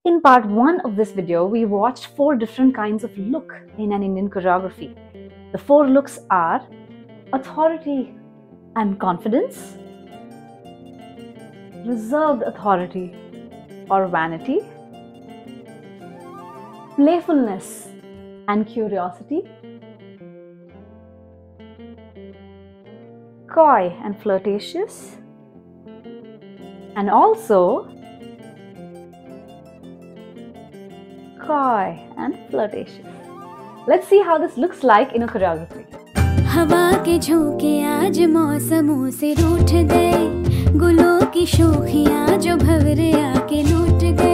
In part 1 of this video, we watched 4 different kinds of look in an Indian choreography. The 4 looks are authority and confidence, reserved authority or vanity, playfulness and curiosity, coy and flirtatious, and also coy and flirtatious. Let's see how this looks like in a choreography. हवा के झोंके आज मौसमों से रूठ गए, गुलों की शोखियाँ जो भंवरे आके लूट गए।